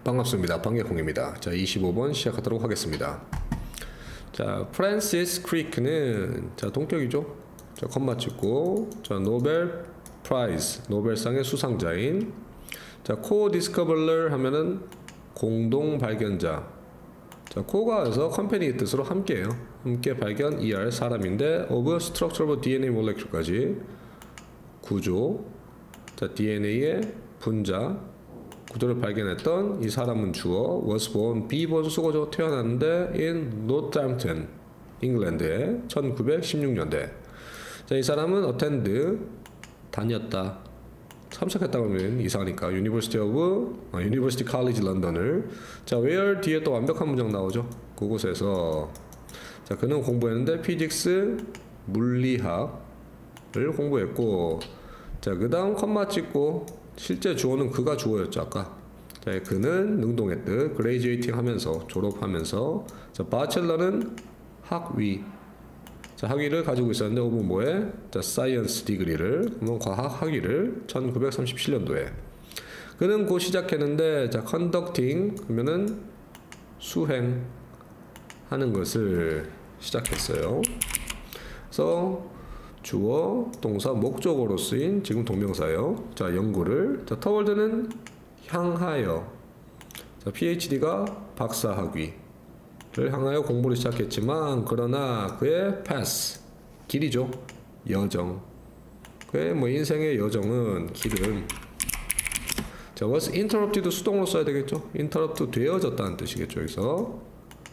반갑습니다. 방개콩입니다. 자, 25번 시작하도록 하겠습니다. 자, 프랜시스 크리크는 자, 동격이죠. 자, 컴마 찍고 자, 노벨 프라이즈, 노벨상의 수상자인 자, 코-디스커버러 하면은 공동 발견자. 자, 코가에서 컴퍼니의 뜻으로 함께예요. 함께 발견 ER 사람인데 of structure of DNA molecule까지 구조. 자, DNA의 분자 구조를 발견했던 이 사람은 주어 was born 비본 수거죠. 태어났는데 in Northampton, 잉글랜드에 1916년대. 자, 이 사람은 attend 다녔다. 참석했다고 하면 이상하니까 University College 런던을 자, where 뒤에 또 완벽한 문장 나오죠. 그곳에서 자, 그는 공부했는데 피직스 물리학을 공부했고 자, 그 다음 컴마 찍고 실제 주어는 그가 주어였죠 아까. 자, 그는 능동했듯 graduating 하면서 졸업하면서 자, bachelor는 학위. 자, 학위를 가지고 있었는데 오브 뭐에? 자, science 디그리를 과학 학위를 1937년도에 그는 곧 시작했는데 자, conducting 그러면은 수행하는 것을 시작했어요. 그래서 주어, 동사, 목적어로 쓰인 지금 동명사예요. 자, 연구를. 자, toward는 향하여. 자, PhD가 박사학위를 향하여 공부를 시작했지만 그러나 그의 path, 길이죠. 여정. 그의 뭐 인생의 여정은 길은 자, was interrupted 수동으로 써야 되겠죠. interrupt 되어졌다는 뜻이겠죠. 여기서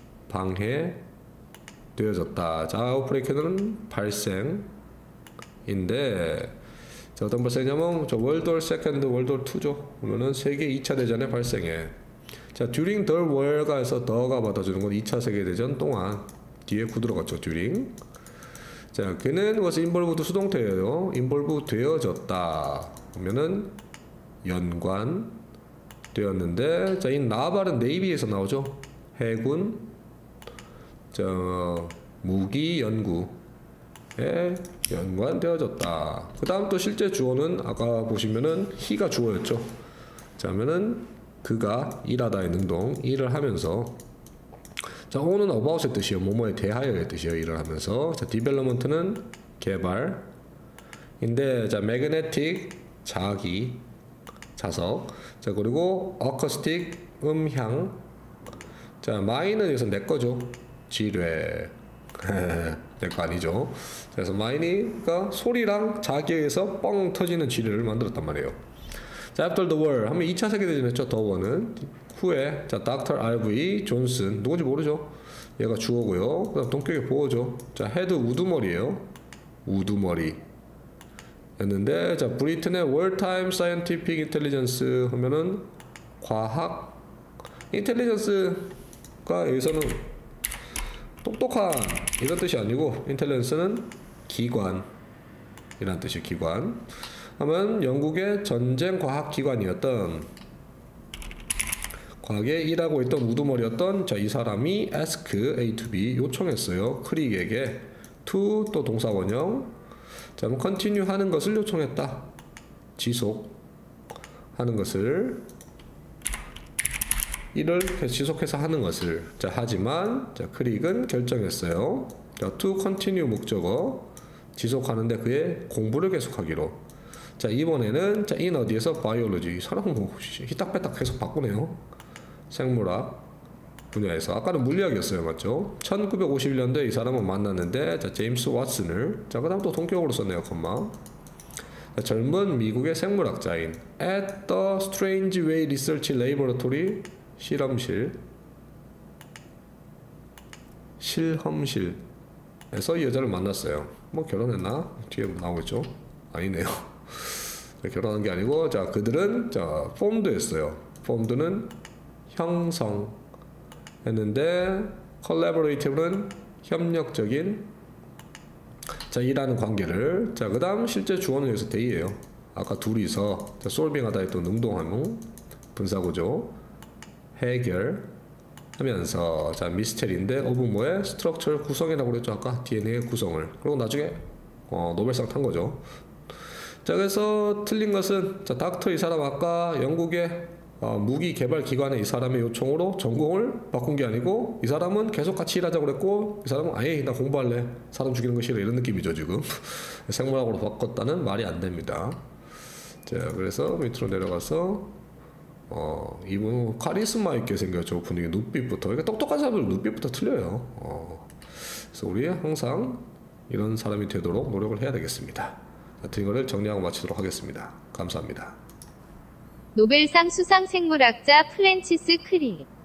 방해되어졌다. 자, 아웃브레이크는 발생 인데 자, 어떤 발생이냐면 저 월드워 세컨드 월드워 2죠. 그러면은 세계 2차 대전의 발생에 자, during the war가 해서 더가 받아주는 건 2차 세계대전 동안 뒤에 구 들어갔죠. during. 자, 그는 was involved 수동태예요. involved 되어졌다 그러면은 연관 되었는데 자, 이 나발은 네이비에서 나오죠. 해군 저 무기 연구 연관되어졌다. 그 다음 또 실제 주어는 아까 보시면은 he가 주어였죠. 자, 하면은 그가 일하다의 능동, 일을 하면서 자, o는 about의 뜻이요. 뭐뭐에 대하여의 뜻이요. 일을 하면서 자, development는 개발인데 자, magnetic 자기, 자석 자, 그리고 acoustic 음향 자, mine은 여기서 내 거죠. 지뢰 내 거 아니죠. 그래서 마이니가 소리랑 자기에서 뻥 터지는 지뢰를 만들었단 말이에요. 자, after the war 하면 2차 세계대전했죠. 더 워는 후에 자, Dr. R.V. 존슨 누군지 모르죠. 얘가 주어고요. 그 다음 동격의 보어죠. 자, 헤드 우두머리예요. 우두머리 였는데 자, 브리튼의 Wartime Scientific Intelligence 하면은 과학 인텔리전스가 여기서는 똑똑한 이런 뜻이 아니고 인텔리전스는 기관 이란 뜻이에요. 기관 하면 영국의 전쟁 과학 기관이었던 과학에 일하고 있던 우두머리였던 자, 이 사람이 ask A to B 요청했어요. 크릭에게 to 또 동사 원형 자, continue 하는 것을 요청했다. 지속하는 것을 이를 지속해서 하는 것을 자, 하지만 자, 크릭은 결정했어요. 자, to continue 목적어 지속하는데 그의 공부를 계속하기로. 자, 이번에는 자, in 어디에서 biology 사람 뭐 히딱빼딱 계속 바꾸네요. 생물학 분야에서 아까는 물리학이었어요. 맞죠? 1951년도에 이 사람을 만났는데 자, 제임스 왓슨을 자, 그 다음 또 동격으로 썼네요. 컴마 자, 젊은 미국의 생물학자인 at the Strange Way Research Laboratory 실험실에서 이 여자를 만났어요. 뭐 결혼했나? 뒤에 나오겠죠? 아니네요. 결혼한 게 아니고 자, 그들은 자, 폼드 했어요. 폼드는 형성 했는데 collaborative는 협력적인 자, 일하는 관계를 자, 그 다음 실제 주어는 여기서 they예요. 아까 둘이서 자, solving 하다 했던 능동하는 분사구조 해결하면서 자, 미스테리인데 of 뭐의 스트럭처를 구성이라고 그랬죠. 아까 DNA의 구성을. 그리고 나중에 노벨상 탄 거죠. 자, 그래서 틀린 것은 자, 닥터 이 사람 아까 영국의 무기 개발 기관의 이 사람의 요청으로 전공을 바꾼 게 아니고 이 사람은 계속 같이 일하자고 그랬고 이 사람은 아예 나 공부할래 사람 죽이는 거 싫어 이런 느낌이죠 지금. 생물학으로 바꿨다는 말이 안 됩니다. 자 그래서 밑으로 내려가서 이분 카리스마 있게 생겼죠. 분위기 눈빛부터. 그러니까 똑똑한 사람들은 눈빛부터 틀려요. 그래서 우리 항상 이런 사람이 되도록 노력을 해야 되겠습니다. 하여튼 이거를 정리하고 마치도록 하겠습니다. 감사합니다. 노벨상 수상 생물학자 프랜치스 크릭